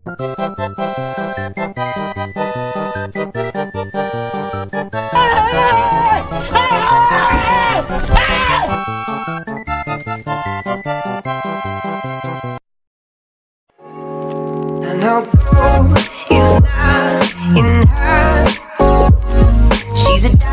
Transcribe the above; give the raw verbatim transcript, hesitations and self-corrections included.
I know gold is not in her. She's a